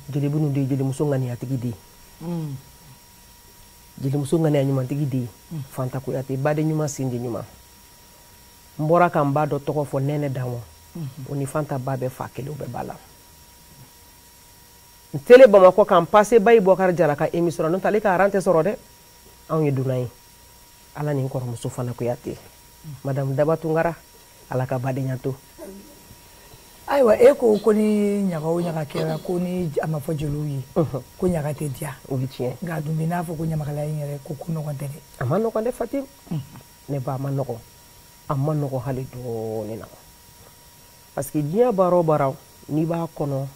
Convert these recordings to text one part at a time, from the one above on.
jeli bunu de jeli muso ngani atigi de jeli muso ngani anyuma tigi de Fanta Kuyate bade nyuma sindi nyuma mbora kan ba do tɔgɔ fɔ Nɛnɛ Danwɔ oni Fanta ba bɛ fa kelen bɛ bala tele Bamakɔ kan passe bayi Bɔkari Jara ka émission non tale ka rante sɔrɔ dɛ anw ye duna ye ala ni kɔrɔmuso Fanta Kuyate madame Daba Tunkara ala ka badenya to aywa ko ni ɲagaw ɲaga kɛra ko ni a ma fɔ jeliw ye ko ɲaga tɛ diya o bɛ tiɲɛ nka dun bɛ n'a fɔ ko ɲamakalaya in yɛrɛ ko nɔgɔn tɛ dɛ a ma nɔgɔn dɛ Fatim ne ba a ma nɔgɔn hali dɔɔnin na parce que diɲɛ baara o baara n'i b'a kɔnɔ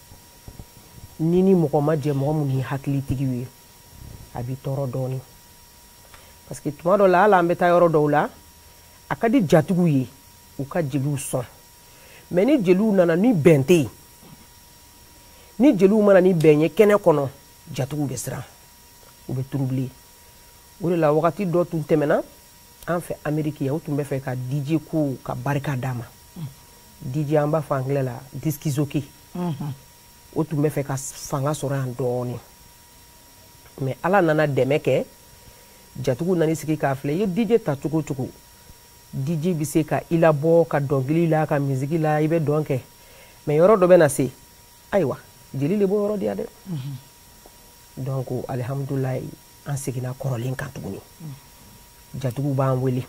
ni mɔgɔ ma jɛ mɔgɔ mun ye hakilitigiw ye a b'i tɔɔrɔ dɔɔnin parce que tuma dɔ la hali an bɛ taa yɔrɔ dɔw la a ka di jatigiw ye u ka jeliw sɔn mais ni jeliw nana ni bɛn tɛ yen ni jeliw mana ni bɛn ye kɛnɛ kɔnɔ jatigiw bɛ siran u bɛ turubilen o de la wagati dɔ tun tɛmɛna an fɛ Amérique ya u tun bɛ fɛ ka DJ ko ka barika d'a ma DJ an b'a fɔ anglais la disc jockey o tun bɛ fɛ ka fanga sɔrɔ yan dɔɔnin mais ala nana dɛmɛ kɛ jatigiw nana sigi k'a filɛ i ye DJ ta cogo cogo DJ bɛ se ka i labɔ ka dɔnkili la ka musique la i bɛ dɔn kɛ mais yɔrɔ dɔ bɛ na se ayiwa jeli le b'o yɔrɔ di yan dɛ donc alhamdulilayi an seginna kɔrɔlen kan tuguni jatigiw b'an wele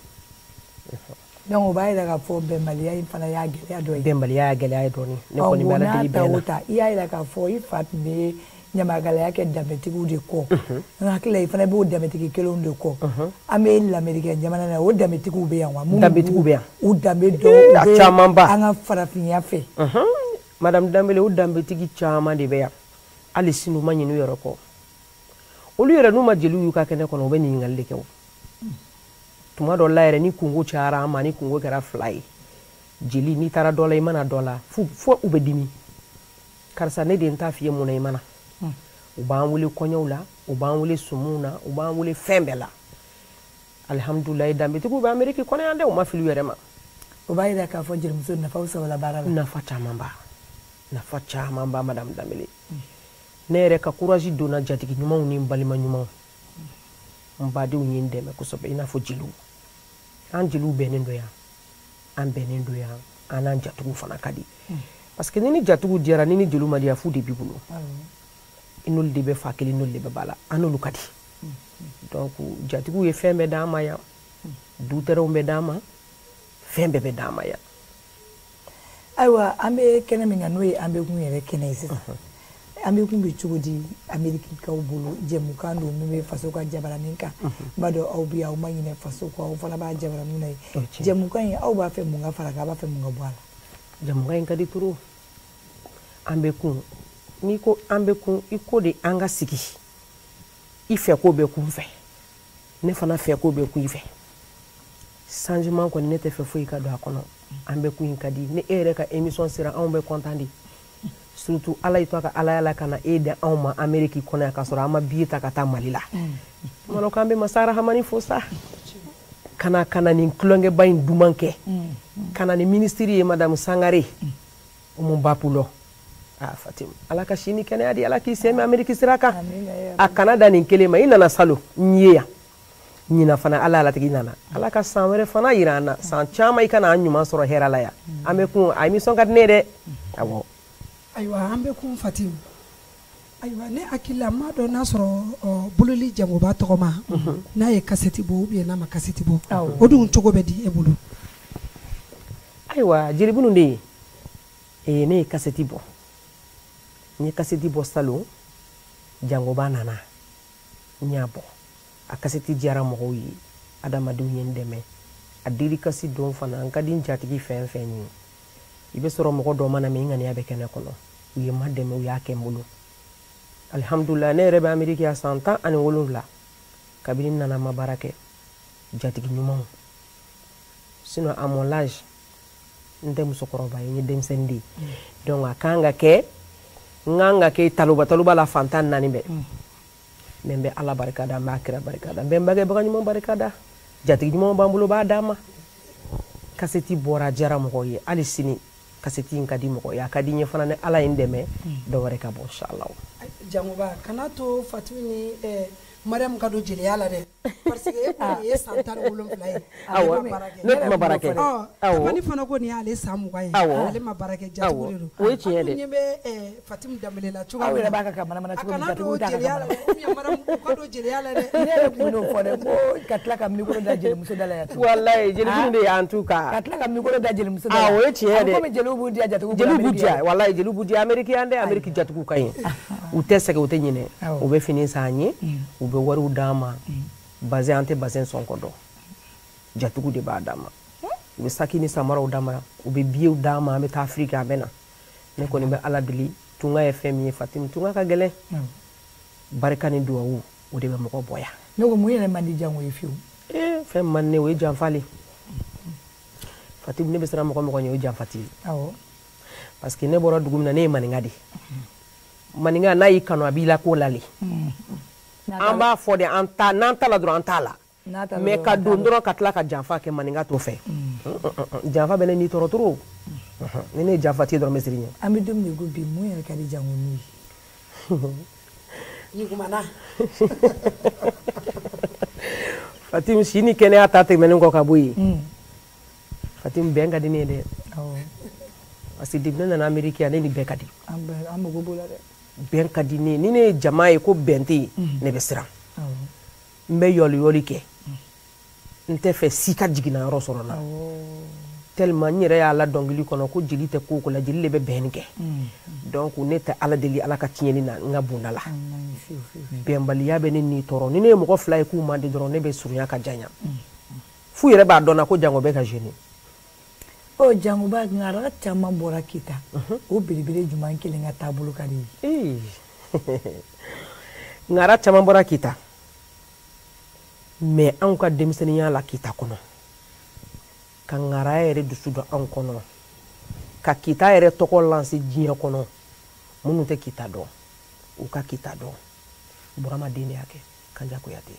donc o b'a yira k'a fɔ bɛnbaliya in fana y'a gɛlɛya dɔ ye bɛnbaliya y'a gɛlɛya ye dɔɔnin ne kɔni bɛ ala deli bɛɛ la i y'a yira k'a fɔ i fa tun bɛ ɲamakalaya kɛ danbetigiw de kɔ n hakili la i fana b'o danbetigi kelenw de kɔ an bɛ lamɛrikɛ jamana na o danbetigiw bɛ yan wa danbetigiw bɛ yan u danbe dɔn a camanba an ka farafinya fɛ madame Danbele o danbetigi caman de bɛ yan hali sini u ma ɲin'u yɛrɛ kɔ olu yɛrɛ n'u ma jeliw y'u ka kɛnɛ kɔnɔ u bɛ ɲininkali de kɛ o tuma dɔ la yɛrɛ ni kungo cayara an ma ni kungo kɛra 2 ye jeli n'i taara dɔ la i mana dɔ la fo u bɛ dimi karisa ne de n t'a f'i ye mun na i mana u b'an wele kɔɲɔw la u b'an wele sumuw na u b'an wele fɛn bɛɛ la alhamdulilayi danbetigiw bɛ Amérique kɔnɔ yan dɛ u ma fili u yɛrɛ ma o b'a yira k'a fɔ jelimuso nafaw sɔrɔla baara la nafa caman ba madame Danbele ne yɛrɛ ka courage donna jatigi ɲumanw ni balima ɲumanw n badenw ye n dɛmɛ kosɛbɛ i n'a fɔ jeliw an jeliw bɛnnen do yan an bɛnnen do yan an n'an jatigiw fana ka di parce que ni jatigiw diyara ni jeliw ma diya fu de b'i bolo i n'olu de bɛ fa kelen n'olu de bɛ ba la an n'olu ka di donc jatigiw ye fɛn bɛɛ d'an ma yan dutɛrɛw bɛ d'an ma fɛn bɛɛ bɛ d'an ma yan ayiwa an bɛ kɛnɛ min kan n'o ye an bɛ kun yɛrɛ kɛnɛ ye sisan an bɛ kun bɛ cogo di Amerikikaw bolo jɛmukan don min bɛ faso ka jabaranin kan n b'a dɔn aw bɛ aw ma ɲinɛ faso kɔ aw fana b'a jabaranin na ye jɛmukan in aw b'a fɛ mun ka fara kan aw b'a fɛ mun ka bɔ a la jɛmukan in ka di trop an bɛ kun n'i ko an bɛ kun i ko de an ka sigi i fɛ ko bɛ kun fɛ ne fana fɛ ko bɛ kun i fɛ changement kɔni ne tɛ fɛ foyi ka don a kɔnɔ an bɛ kun in ka di ni e yɛrɛ ka émission sera anw bɛ content de surtout ala y'i to a ka alayala ka na e di anw ma Amérique kɔnɔ yan k'a sɔrɔ an ma billet ta ka taa Mali la tuma dɔ k'an bɛ Masa Rahamani fo sa ka na nin tulonkɛba in duman kɛ ka na ni ministre ye madame Sangare o mun b'a pulo Fatima ala ka si ni kɛnɛya di ala k'i sen mɛn Amérique sira kan a kana da nin kelen ma i nana salon n ye yan ɲina fana ala alatigi nana ala ka san wɛrɛ fana yira an na san caman i kana an ɲuman sɔrɔ hɛrɛ la yan an bɛ kun a émission ka di ne ye dɛ awɔ ayiwa an bɛ kun Fatim ayiwa ne hakili la m'a dɔn n'a sɔrɔ bololi jangoba tɔgɔma n'a ye kasɛti bɔ ou bien n'a ma kasɛti bɔ o dun cogo bɛ di e bolo ayiwa jeli bunu de ye ne ye kasɛti bɔ n ye kasɛti bɔ salon jangoba nana n y'a bɔ a kasɛti diyara mɔgɔw ye adamadenw ye n dɛmɛ a dédicace don fana n ka di n jatigi fɛn fɛn ye i bɛ sɔrɔ mɔgɔ dɔ mana min ŋaniya bɛ kɛnɛ kɔnɔ u ye ma dɛmɛ u y'a kɛ n bolo alhamdulillah ne yɛrɛ bɛ Amérique ya san 17 kabini nana ma baara kɛ jatigi ɲumanw sinon à mon âge n tɛ musokɔrɔba ye n ye denmisɛnnin de ye donc a kan ka kɛ n kan ka kɛ taluba la fantan 4 bɛɛ mais n bɛ ala barikada n b'a kira barikada n bɛ n bangebaga ɲuman barikada jatigi ɲumanw b'an bolo b'a d'an ma kasɛti bɔra a diyara mɔgɔw ye hali sini kasɛti in ka di mɔgɔ ye a ka di n ye fana ni ala ye n dɛmɛ dɔ wɛrɛ ka bɔ inchallah Jangoba kana to Fatimu ni Mariam ka don jeliya la dɛ parce que e ko ye san 17 ye awɔ ne kuma baara kɛ awɔ ni fana ko ni ale san 20 ye ale ma baara kɛ jatigiw de don o ye tiɲɛ dɛ ne bɛ Fatimu Dambele la cogo aw yɛrɛ b'a ka mana cogo min jatigiw ta ka jeliya la ou Mariam ka don jeliya la dɛ ne yɛrɛ kun y'o fɔ dɛ ko ka tila ka micro da jelimuso da la yan wallahi jeliw de y'an tu ka tila ka micro da jelimuso da la o ye tiɲɛ dɛ comme jeliw b'u diya jatigiw jeliw b'u diya wallahi jeliw b'u diya américain dɛ amérique jatigiw ka ɲi u tɛ sɛgɛn u tɛ ɲinɛ u bɛ fini san an ye u bɛ wariw d'an ma bazin an tɛ bazin sɔn kɔ dɔn jatigiw de b'a d'an ma u bɛ saki ni samaraw d'an ma u bɛ biyew d'an ma an bɛ taa Afrique an bɛ na ne kɔni bɛ Ala deli tunga ye fɛn min ye Fatimu tunga ka gɛlɛn barika ni duwawu o de bɛ mɔgɔ bonya ne ko mun yɛrɛ man di jango ye fiyewu fɛn man ne o ye janfali Fatimu ne bɛ siran mɔgɔ mɔgɔ ɲɛ o ye janfati awɔ parce que ne bɔra dugu min na ne ye maninka de maninka n'a y'i kanu a b'i la ko lale an b'a fɔ de n'an ta la dɔrɔn an t'a la mais ka don dɔrɔn ka tila ka janfa kɛ maninka t'o fɛ janfa bɛ ne ni tɔɔrɔ trop ni ne ye janfa ti dɔrɔn n bɛ siri ɲɛ an bɛ don min ko bi mun yɛrɛ ka di jango n'u ye yigumana Fatimu si ni kɛnɛya ta tɛmɛnen kɔ ka bɔ yen Fatimu bɛn ka di ne ye dɛ parce que depuis ne nana Amérique yan ne ni bɛn ka di an mago b'o la dɛ bɛn ka di ne ye ni ne ye jama ye ko bɛn tɛ yen ne bɛ siran n bɛ yɔli kɛ n tɛ fɛ si ka jiginna yɔrɔ sɔrɔ n na tellement n yɛrɛ y'a la dɔnkili kɔnɔ ko jeli tɛ ko o ko la jeli de bɛ bɛnni kɛ donc ne tɛ Ala deli Ala ka tiɲɛni na n ka bonda la bɛnbaliya bɛ ne ni tɔɔrɔ ni ne ye mɔgɔ 2 ye k'u man di dɔrɔn ne bɛ surunya ka janya f'u yɛrɛ b'a dɔn na ko jango bɛ ka jeune jangoba ngara caman bɔra kita o belebele jumɛn kelen ka taabolo ka di ngara caman bɔra kita mais anw ka denmisɛnninya la kita kɔnɔ ka ngara yɛrɛ dusu dɔn anw kɔnɔ ka kita yɛrɛ tɔgɔ lanse diɲɛ kɔnɔ minnu tɛ kita dɔn u ka kita dɔn Burama den de y'a kɛ Kanja Kuyate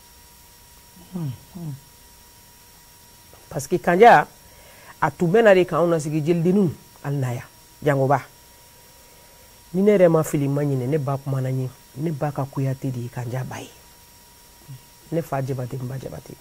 parce que Kanja a tun bɛ na de k'anw nasigi jelidenninw hali na yan jangoba ni ne yɛrɛ ma fili ma ɲinɛ ne ba kumana n ye ne ba ka Kuyate de ye Kanja ba ye ne fa Jabate n ba Jabate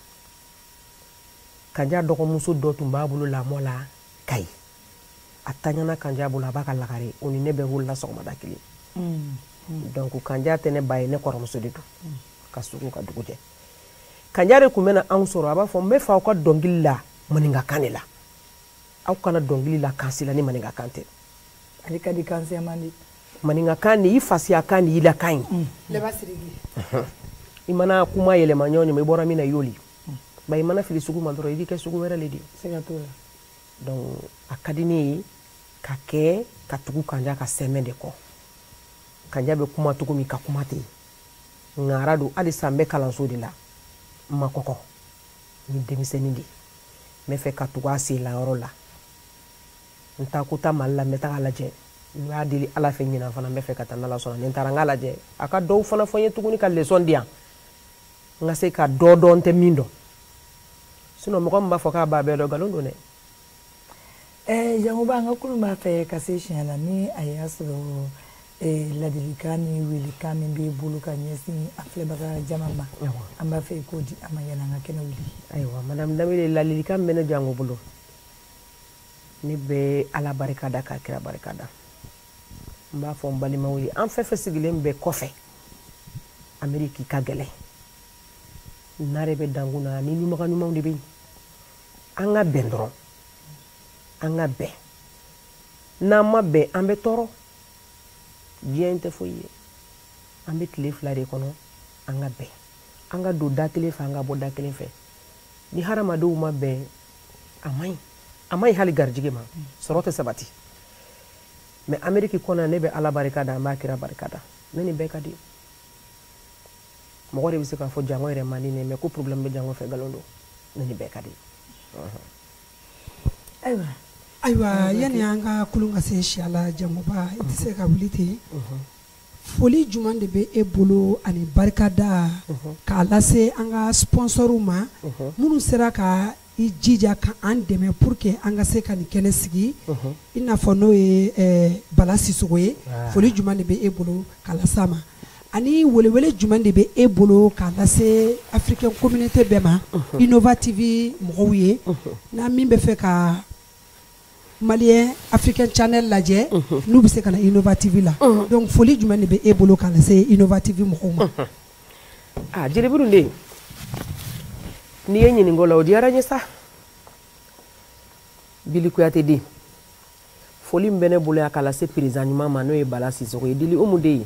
Kanja dɔgɔmuso dɔ tun b'a bolo lamɔ la Kayi a taɲana Kanja bolo a b'a ka lagare o ni ne bɛ wulila sɔgɔmada kelen donc Kanja tɛ ne ba ye ne kɔrɔmuso de don ka sugu ka dugu jɛ Kanja de tun bɛ na anw sɔrɔ a b'a fɔ n bɛ fɛ aw ka dɔnkili la maninkakan de la aw kana dɔnkili la kansi la ni maninkakan tɛ ale ka di kansiya man di maninkakan ni i fasiyakan ni i lakan ye leba sirigi i mana kuma yɛlɛma ɲɔgɔn ɲɛ i bɔra min na i y'oli ba i mana fili sugu ma dɔrɔn i b'i kɛ sugu wɛrɛ le de siga t'o la donc a ka di ne ye ka kɛ ka tugu Kanja ka sɛmɛ de kɔ Kanja bɛ kuma cogo min ka kuma ten ngara don halisa n bɛ kalanso de la n ma kɔkɔ ni denmisɛnnin de n bɛ fɛ ka tugu a sen la yɔrɔ la n taa ko ta Mali la n bɛ taga lajɛ n b'a deli Ala fɛ ɲinan fana n bɛ fɛ ka taa n'Ala sɔnna ni n taara n k'a lajɛ a ka dɔw fana fɔ n ye tuguni ka leçon di yan n ka se ka dɔ dɔn n tɛ min dɔn sinon mɔgɔ min b'a fɔ k'a b'a bɛɛ dɔn nkalon don dɛ jangoba an ka kulu b'a fɛ ka se siɲɛ la ni a y'a sɔrɔ ladilikan ni welekan min b'i bolo ka ɲɛsin a filɛbaga jama ma an b'a fɛ k'o di a ma yala an ka kɛnɛ wuli ayiwa madame Dambele ladilikan min bɛ ne jango bolo ne bɛ Ala barika da ka kira barika da n b'a fɔ n balimaw ye an fɛn fɛn sigilen bɛ kɔfɛ Amérique ka gɛlɛn nare bɛ dangun na ni lumaga ɲumanw de bɛ yen an ka bɛn dɔrɔn an ka bɛn n'an ma bɛn an bɛ tɔɔrɔ diɲɛ tɛ foyi ye an bɛ tile 2 de kɔnɔ an ka bɛn an ka don da kelen fɛ an ka bɔ da kelen fɛ ni hadamadenw ma bɛn a man ɲi hali garijɛgɛ ma sɔrɔ tɛ sabati mais Amérique kɔnɔ ne bɛ Ala barika da an b'a kira barika da ne ni bɛɛ ka di mɔgɔ de bɛ se k'a fɔ jango yɛrɛ man di ne mais ko problème bɛ jango fɛ nkalon don ne ni bɛɛ ka di ayiwa yani an ka kulun ka se si la jangoba i tɛ se ka wuli ten foli jumɛn de bɛ e bolo ani barikada k'a lase an ka sponsorw ma minnu sera ka i jija ka an dɛmɛ pour que an ka se ka nin kɛnɛ sigi i n'a fɔ n'o ye Bala Sisogo ye foli jumɛn de bɛ e bolo k'a lase a ma ani welewele jumɛn de bɛ e bolo k'a lase africaine communauté bɛɛ ma Innova TV mɔgɔw ye n'a min bɛ fɛ ka malien africain channel lajɛ n'u bɛ se ka na Innova TV la donc foli jumɛn de bɛ e bolo k'a lase Innova TV mɔgɔw ma Jelibudu den n'i ye ɲininka o la o diyara n ye sa Bili Kuyate den foli min bɛ ne bolo ya k'a lase président ɲuman ma n'o ye Bala Sisoko ye Dili Umu den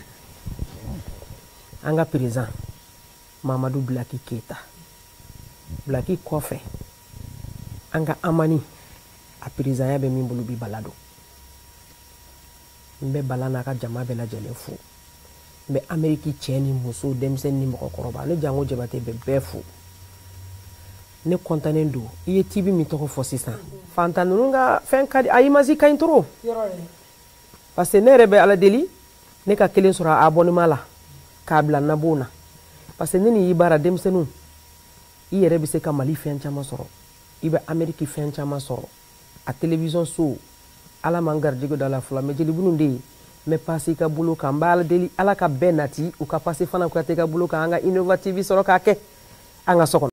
an ka président Mamadu Blaki Keita Blaki kɔfɛ an ka Amani a président ya bɛ min bolo bi Bala don n bɛ Bala n'a ka jama bɛɛ lajɛlen fo n bɛ Ameriki cɛ ni muso denmisɛnnin ni mɔgɔkɔrɔba ne Jango Jabate bɛ bɛɛ fo ne kɔntannen don i ye TV min tɔgɔ fɔ sisan fantan ninnu ka fɛn ka di a image ka ɲi trop parce que ne yɛrɛ bɛ Ala deli ne ka kelen sɔrɔ a abonnement la k'a bila nabon na parce que ne ni y'i baara denmisɛnninw i yɛrɛ bɛ se ka Mali fɛn caman sɔrɔ i bɛ Ameriki fɛn caman sɔrɔ a télévision so Ala man garijɛgɛ da la fɔlɔ mais Jelibunu de n bɛ passe i ka bolo kan n bɛ Ala deli Ala ka bɛɛ nati u ka passe fana Kuyate ka bolo kan an ka Innova TV sɔrɔ k'a kɛ an ka so kɔnɔ